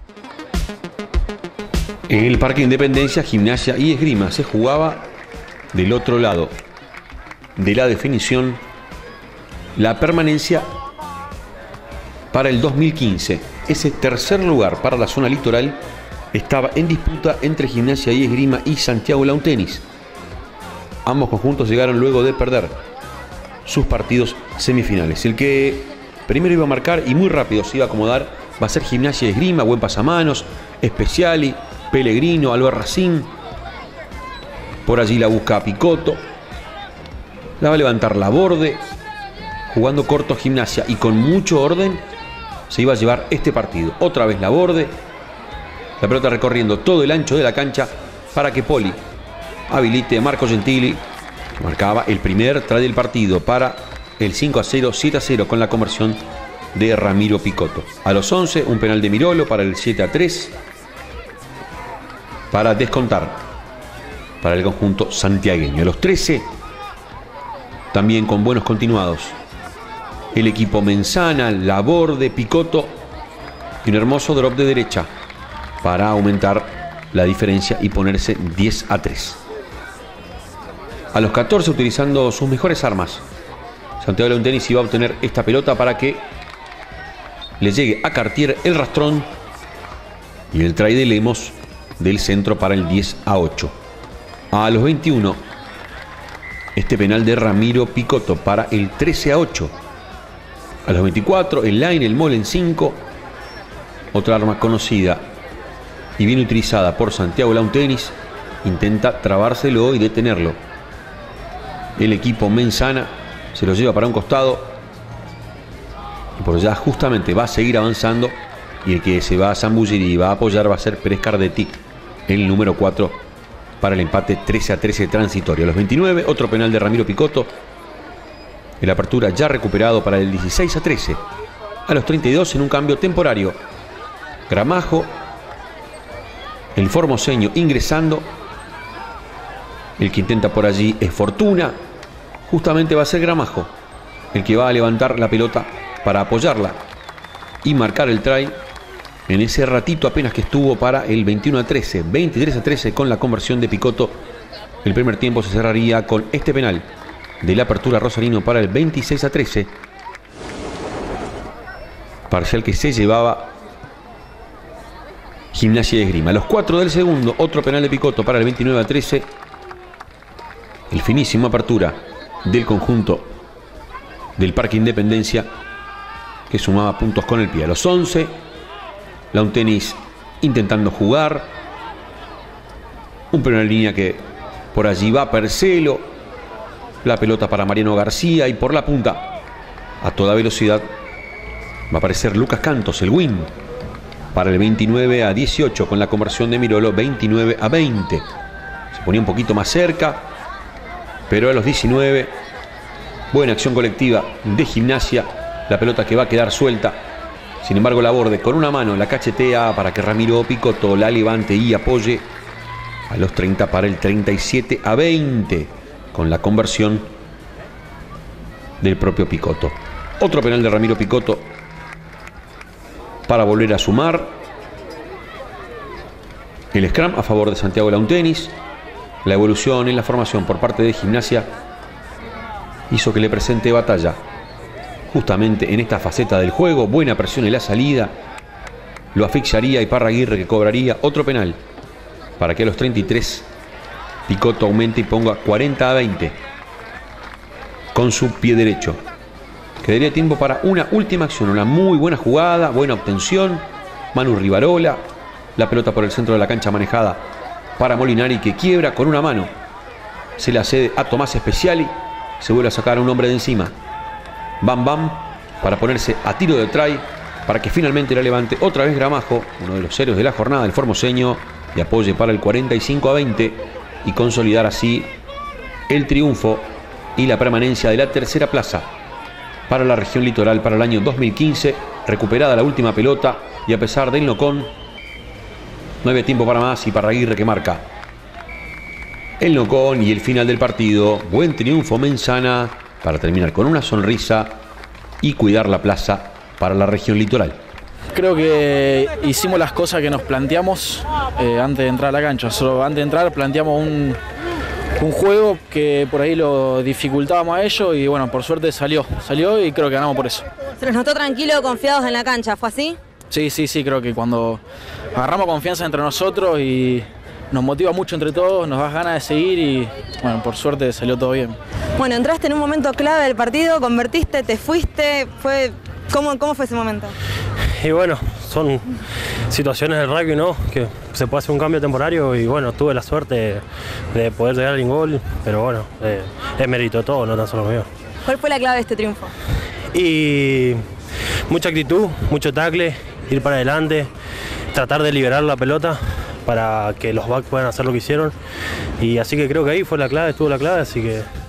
En el Parque Independencia, Gimnasia y Esgrima se jugaba del otro lado de la definición la permanencia para el 2015. Ese tercer lugar para la zona litoral estaba en disputa entre Gimnasia y Esgrima y Santiago Lawn Tennis. Ambos conjuntos llegaron luego de perder sus partidos semifinales. El que primero iba a marcar y muy rápido se iba a acomodar va a ser Gimnasia y Esgrima, buen pasamanos, Speciali, Pellegrino, Albarracín. Por allí la busca Picotto. La va a levantar Laborde. Jugando corto Gimnasia y con mucho orden se iba a llevar este partido. Otra vez Laborde. La pelota recorriendo todo el ancho de la cancha para que Poli habilite a Marco Gentili, que marcaba el primer try del partido para el 5-0, 7-0 con la conversión de Ramiro Picotto. A los 11, un penal de Mirolo para el 7-3 para descontar para el conjunto santiagueño. A los 13, también con buenos continuados, el equipo Menzana, Laborde, Picotto y un hermoso drop de derecha para aumentar la diferencia y ponerse 10-3. A los 14, utilizando sus mejores armas, Santiago Lawn Tennis iba a obtener esta pelota para que le llegue a Cartier el rastrón y el try de Lemos del centro para el 10-8. A los 21, este penal de Ramiro Picotto para el 13-8. A los 24, el line, el Molen 5, otra arma conocida y bien utilizada por Santiago Lawn Tennis, intenta trabárselo y detenerlo. El equipo Menzana se lo lleva para un costado y por allá justamente va a seguir avanzando, y el que se va a zambullir y va a apoyar va a ser Pérez Cardetti, el número 4, para el empate 13-13 transitorio. A los 29, otro penal de Ramiro Picotto. El apertura ya recuperado para el 16-13. A los 32, en un cambio temporario, Gramajo, el formoseño ingresando. El que intenta por allí es Fortuna. Justamente va a ser Gramajo el que va a levantar la pelota para apoyarla y marcar el try en ese ratito apenas que estuvo para el 21-13, 23-13 con la conversión de Picotto. El primer tiempo se cerraría con este penal de la apertura rosarino para el 26-13. Parcial que se llevaba Gimnasia y Esgrima. A los 4 del segundo, otro penal de Picotto para el 29-13. El finísimo apertura del conjunto del Parque Independencia, que sumaba puntos con el pie. A los 11, Lawn Tennis intentando jugar. Un penal en línea que por allí va Percelo. La pelota para Mariano García y por la punta, a toda velocidad, va a aparecer Lucas Cantos, el win, para el 29-18 con la conversión de Mirolo, 29-20. Se ponía un poquito más cerca, pero a los 19, buena acción colectiva de Gimnasia. La pelota que va a quedar suelta. Sin embargo, Laborde con una mano la cachetea para que Ramiro Picotto la levante y apoye. A los 30 para el 37-20 con la conversión del propio Picotto. Otro penal de Ramiro Picotto para volver a sumar. El scrum a favor de Santiago Lawn Tennis. La evolución en la formación por parte de Gimnasia hizo que le presente batalla justamente en esta faceta del juego. Buena presión en la salida, lo asfixiaría Iparraguirre, que cobraría otro penal para que a los 33 Picotto aumente y ponga 40-20 con su pie derecho. Quedaría tiempo para una última acción, una muy buena jugada, buena obtención. Manu Rivarola, la pelota por el centro de la cancha manejada para Molinari, que quiebra con una mano. Se la cede a Tomás Speciali. Se vuelve a sacar a un hombre de encima. Bam Bam para ponerse a tiro de try para que finalmente la levante otra vez Gramajo, uno de los héroes de la jornada, el formoseño, y apoye para el 45-20 y consolidar así el triunfo y la permanencia de la tercera plaza para la región litoral para el año 2015. Recuperada la última pelota y a pesar del nocón, no había tiempo para más y Iparraguirre que marca el nocón y el final del partido. Buen triunfo Menzana para terminar con una sonrisa y cuidar la plaza para la región litoral. Creo que hicimos las cosas que nos planteamos antes de entrar a la cancha. Solo antes de entrar planteamos un juego que por ahí lo dificultábamos a ellos y bueno, por suerte salió y creo que ganamos por eso. ¿Se los notó tranquilos, confiados en la cancha? ¿Fue así? Sí, creo que cuando agarramos confianza entre nosotros y nos motiva mucho entre todos, nos da ganas de seguir y bueno, por suerte salió todo bien. Bueno, entraste en un momento clave del partido, convertiste, te fuiste, ¿cómo fue ese momento? Y bueno, son situaciones del rugby, ¿no? Que se puede hacer un cambio temporario y bueno, tuve la suerte de poder llegar al gol, pero bueno, es mérito de todo, no tan solo mío. ¿Cuál fue la clave de este triunfo? Y mucha actitud, mucho tackle, ir para adelante, tratar de liberar la pelota para que los backs puedan hacer lo que hicieron y así que creo que ahí fue la clave, estuvo la clave, así que